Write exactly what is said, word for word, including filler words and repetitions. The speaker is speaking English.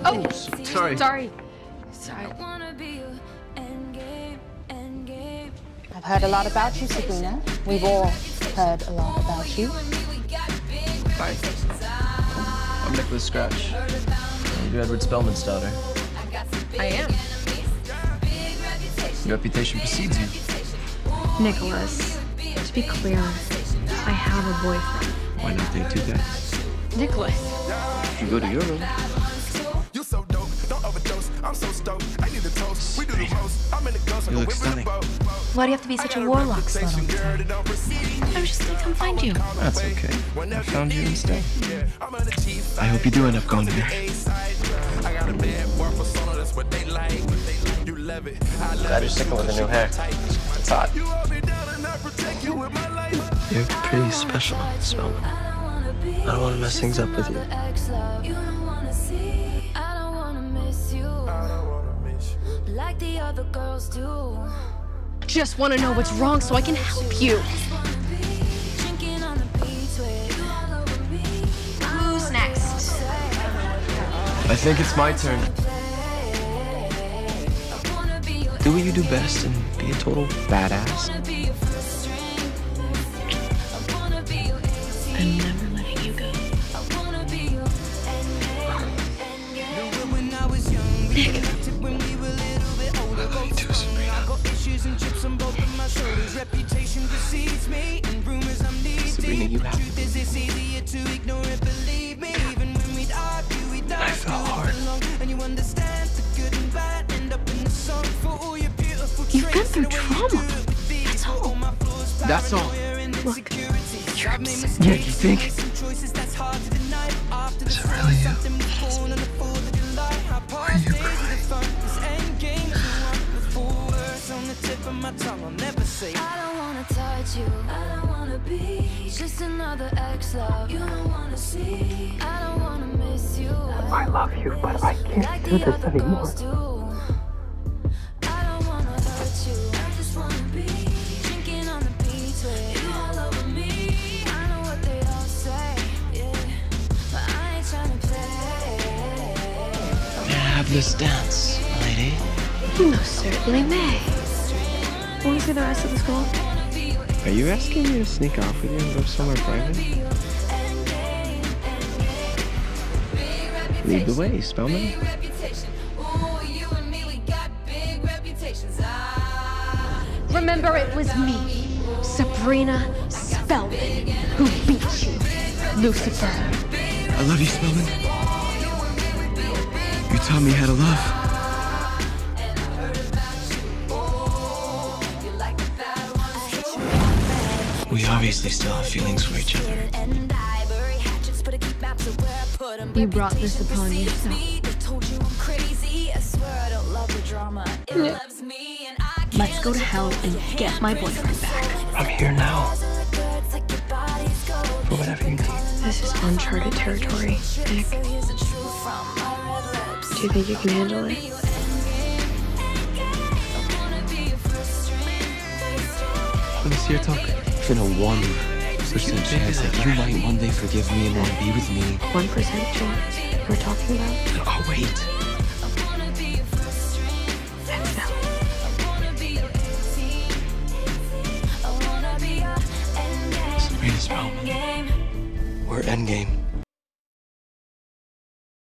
Oh, sorry. Sorry. Sorry. I've heard a lot about you, Sabrina. We've all heard a lot about you. Hi. I'm Nicholas Scratch. You're Edward Spellman's daughter. I am. Your reputation precedes you. Nicholas, to be clear, I have a boyfriend. Why not date two guys? Nicholas. You go to your room. You so dope, don't overdose. I'm so stoked. I need a toast. We do the most. I'm in the ghost. You look stunning. Why do you have to be such a warlock slut all the time? I was just gonna come find you. That's okay. I found you instead. I hope you do end up going there. Glad you're sticking with the new hair. It's hot. You're pretty special, Spellman. I don't want to mess things up with you. Like the other girls do. Just want to know what's wrong so I can help you. Who's next? I think it's my turn. Do what you do best and be a total badass. I'm never letting you go. Nick. I love you too, Sabrina. Sabrina, you have to. I fell hard. You've been through trauma. That's all. That's all. Look, you're obsessed. Yeah, you think? Is it really you? Why are you crying? I don't wanna touch you. I don't wanna be just another ex-love. You don't wanna see. I don't wanna miss you. I love you, but I can't do this anymore. I don't wanna hurt you. I just wanna be drinking on the beach with you all over me. I know what they all say, yeah, but I ain't tryna play. May I have this dance, lady? You most certainly may. Want to see the rest of the school? Are you asking me to sneak off with you and go somewhere private? Lead the way, Spellman. Remember, it was me, Sabrina Spellman, who beat you, Lucifer. I love you, Spellman. You taught me how to love. We obviously still have feelings for each other. You brought this upon yourself. Yeah. Let's go to hell and get my boyfriend back. I'm here now. For whatever you need. This is uncharted territory, Nick. Do you think you can handle it? Let me see your tongue. In a one percent chance that you might one day forgive me and want to be with me. One percent chance we're talking about? Oh, wait. Sabrina Spellman. We're endgame.